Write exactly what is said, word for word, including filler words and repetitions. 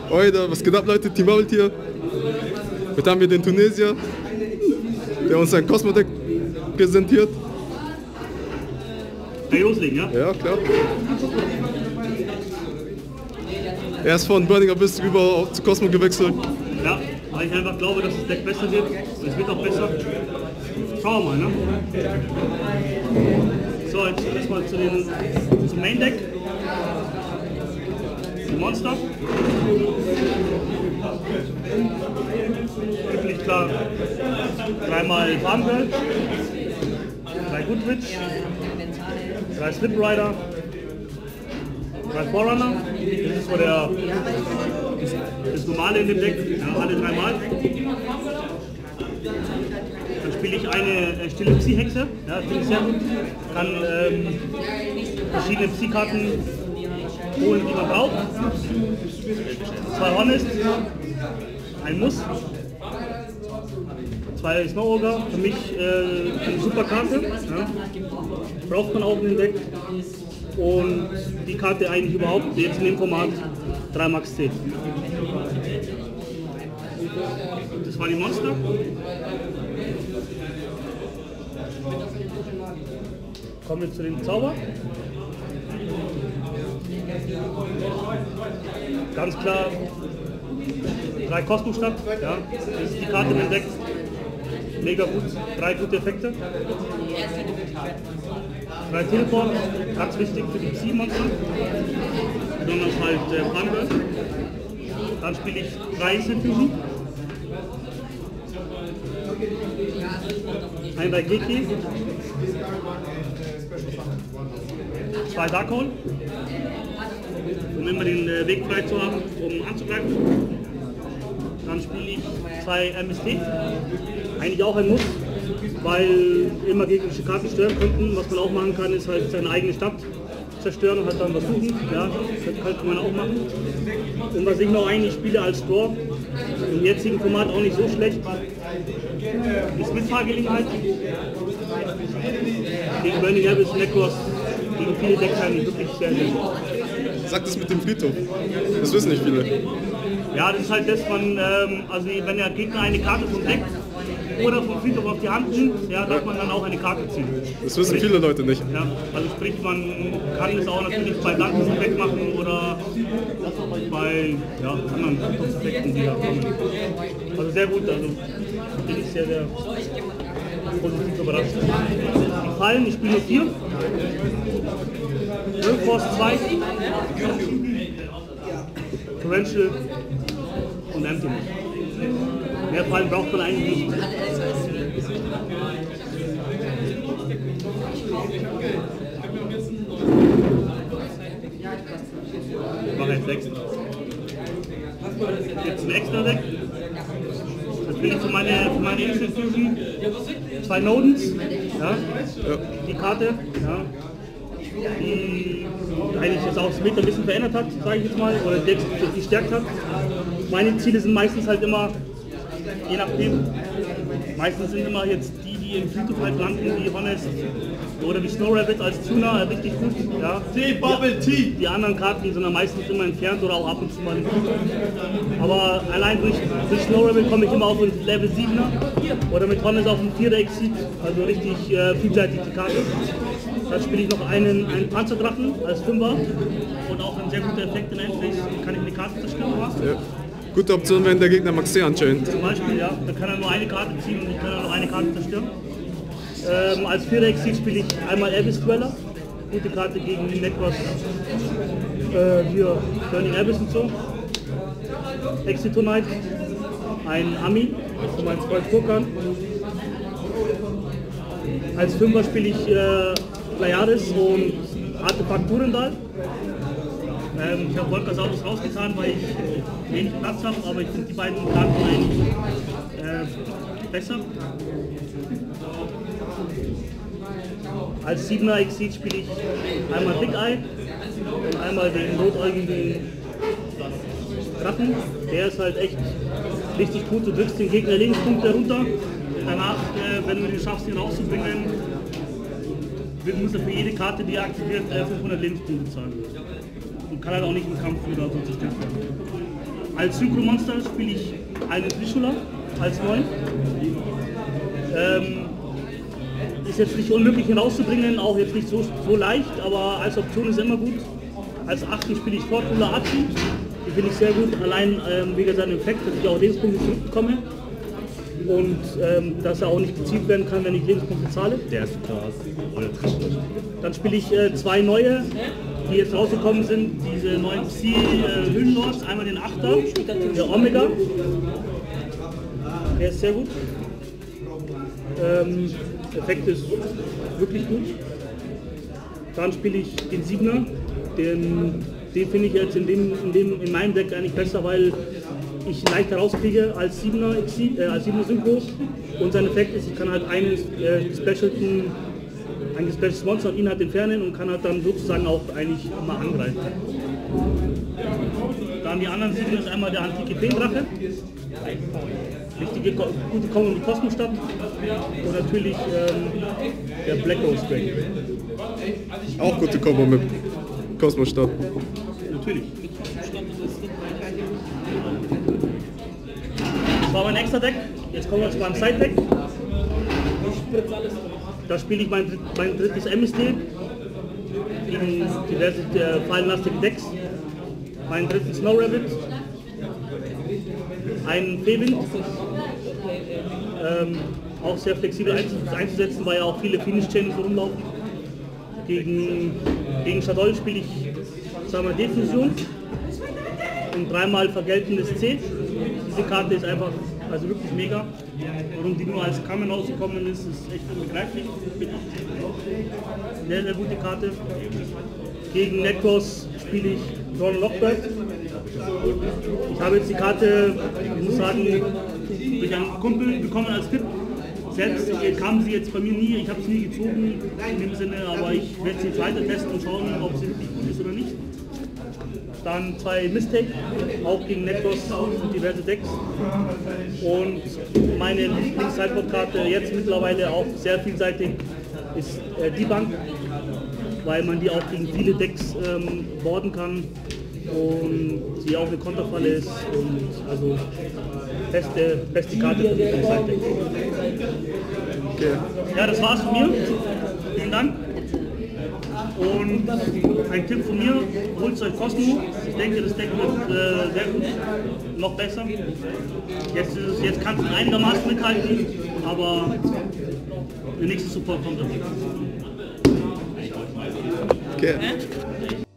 Oida, was geht ab, Leute? Team Bubble hier. Heute haben wir den Tunesier, der uns sein Cosmo-Deck präsentiert. Kann ich loslegen, ja? Ja, klar. Er ist von Burning Abyss rüber zu Cosmo gewechselt. Ja, weil ich einfach glaube, dass das Deck besser wird. Es wird auch besser. Schauen wir mal, ne? So, jetzt erstmal zu den, zum Main Deck. Die Monster. Üblich klar. Dreimal Farmgirl. Drei Goodwitch. Drei Slip Rider. Drei Forerunner. Das ist so der, das, das Normale in dem Deck. Ja, alle dreimal. Dann spiele ich eine äh, stille Psi-Hexe. Ja, finde ich sehr gut. Kann ähm, verschiedene Psi-Karten holen, die man braucht. Zwei Honest. Ein Muss. Zwei Snow Ogre. Für mich äh, eine super Karte. Ja. Braucht man auch in dem Deck. Und die Karte eigentlich überhaupt jetzt in dem Format drei Max C. Das war die Monster. Kommen wir zu den Zauber. Ganz klar drei Kosmostadt. Ja. Das ist die Karte im Deck. Mega gut. Drei gute Effekte. Drei Teleport, ganz wichtig für die Psi-Monster, besonders halt äh, Farmgirl. Dann spiele ich drei Instant Fusion. Ein bei Geki. Zwei Darkhold, um immer den äh, Weg frei zu haben, um anzugreifen. Dann spiele ich zwei M S T, eigentlich auch ein Muss, weil immer gegnerische Karten stören könnten. Was man auch machen kann, ist halt seine eigene Stadt zerstören und halt dann was suchen. Ja, das kann man auch machen. Und was ich noch eigentlich spiele als Draw, im jetzigen Format auch nicht so schlecht, ist Mitfahrgelegenheit. Gegen Burning Abyss, Necros, gegen viele Decks eigentlich wirklich sehr, sehr gut. Sag das mit dem Friedhof. Das wissen nicht viele. Ja, das ist halt das, man, ähm, also wenn der Gegner eine Karte vom Deck oder vom Friedhof auf die Hand nimmt, ja, darf man dann auch eine Karte ziehen. Das wissen sprich, viele Leute nicht. Ja, also sprich, man kann es auch natürlich bei Danken wegmachen oder bei ja, anderen Friedhofseffekten, die da kommen. Also sehr gut, also bin ich sehr, sehr positiv überrascht. Die Fallen, ich spiele nur vier. Force zwei, Torrential und Emptiness. Mehr Fallen braucht man eigentlich nicht. Ich mache jetzt sechs. Jetzt ein extra Deck. Das bin ich für meine, für meine Instant Fusion. Zwei Nodens. Ja. Die Karte. Ja. Die eigentlich jetzt auch das Meta ein bisschen verändert hat, sage ich jetzt mal, oder die gestärkt hat. Meine Ziele sind meistens halt immer, je nachdem, meistens sind immer jetzt die, die im Friedhof halt landen, wie Honest oder wie Snow Rabbit als Tuner, richtig gut. Ja. Die, die anderen Karten, die sind dann meistens immer entfernt oder auch ab und zu mal im Friedhof. Aber allein durch, durch Snow Rabbit komme ich immer auf ein Level siebener oder mit Honest auf ein vierer Exit, also richtig äh, vielseitig die Karte. Dann spiele ich noch einen, einen Panzerdrachen als Fünfer und auch ein sehr guter Effekt in Endphase, kann ich eine Karte zerstören. Ja. Gute Option, wenn der Gegner Max C anscheinend. Zum Beispiel, ja, da kann er nur eine Karte ziehen und ich kann nur eine Karte zerstören. Ähm, als vierer Exit spiele ich einmal Abyss Dweller, gute Karte gegen Necros, äh, hier Burning Abyss und so. Exitonite, ein Ami, für meinen Freund Furkan. Als Fünfer spiele ich äh, Pleiades und Artefakt Durendal. Ähm, ich habe Volcasaurus rausgetan, weil ich wenig Platz habe, aber ich finde die beiden Karten eigentlich äh, besser. Als siebener Exit spiele ich einmal Big Eye und einmal den rotäugigen Drachen. Der ist halt echt richtig gut, du drückst den Gegner Lebenspunkte runter. Danach, äh, wenn du es schaffst, ihn rauszubringen, muss er für jede Karte, die er aktiviert, fünfhundert Lebenspunkte zahlen. Und kann halt auch nicht im Kampf oder so zerstört werden. Als Synchro-Monster spiele ich einen Trishula als neun. Ähm, ist jetzt nicht unmöglich herauszubringen, auch jetzt nicht so, so leicht, aber als Option ist immer gut. Als achten spiele ich Fortuna Achi, die finde ich sehr gut, allein ähm, wegen seinem Effekt, dass ich auch Lebenspunkte zurückbekomme und ähm, dass er auch nicht gezielt werden kann, wenn ich Lebenspunkte zahle. Der ist krass. Dann spiele ich äh, zwei neue, die jetzt rausgekommen sind, diese neuen Psi-Hüllenlords, einmal den Achter, der Omega, der ist sehr gut. Ähm, Effekt ist wirklich gut. Dann spiele ich den Siebener, den, den finde ich jetzt in, dem, in, dem, in meinem Deck eigentlich besser, weil ich leichter rauskriege als Siebener, äh, als Siebener Synchro. Und sein Effekt ist, ich kann halt einen äh, gespecialten, ein gespecialtes Monster und ihn halt entfernen und kann halt dann sozusagen auch eigentlich immer angreifen. Dann die anderen Siebener ist einmal der antike Feendrache. Richtige, gute Kombo mit Kosmostadt und natürlich ähm, der Black Rose Dragon. Auch gute Kombo mit Kosmostadt. Natürlich. Das war mein extra Deck. Jetzt kommen wir zu meinem Side-Deck. Da spiele ich mein, mein drittes M S D in diverse äh, fallenlastige Decks. Meinen dritten Snow Rabbit. Einen Feewind. Ähm, auch sehr flexibel einzusetzen, weil ja auch viele Finish-Channels rumlaufen. Gegen, gegen Shadol spiele ich zweimal Defusion und dreimal vergeltendes C. Diese Karte ist einfach, also wirklich mega. Warum die nur als Kamen rausgekommen ist, ist echt unbegreiflich. Sehr, sehr gute Karte. Gegen Necros spiele ich Ron Lockbird. Ich habe jetzt die Karte, ich muss sagen, durch einen Kumpel bekommen als Tipp. Selbst kam sie jetzt bei mir nie, ich habe sie nie gezogen in dem Sinne, aber ich werde sie jetzt weiter testen und schauen, ob sie wirklich gut ist oder nicht. Dann zwei Mistake, auch gegen Necros und diverse Decks. Und meine Lieblings-Sideboard-Karte jetzt mittlerweile auch sehr vielseitig ist äh, die Bank, weil man die auch gegen viele Decks ähm, boarden kann und sie auch eine Konterfalle ist und also beste, beste Karte für den Side-Deck. Okay. Ja, das war's von mir. Vielen Dank. Und ein Tipp von mir, holt euch Cosmo. Ich denke, das Deck wird äh, sehr gut, noch besser. Jetzt, ist es, jetzt kann es einigermaßen mithalten, aber der nächste Support kommt auf jeden Fall. Okay.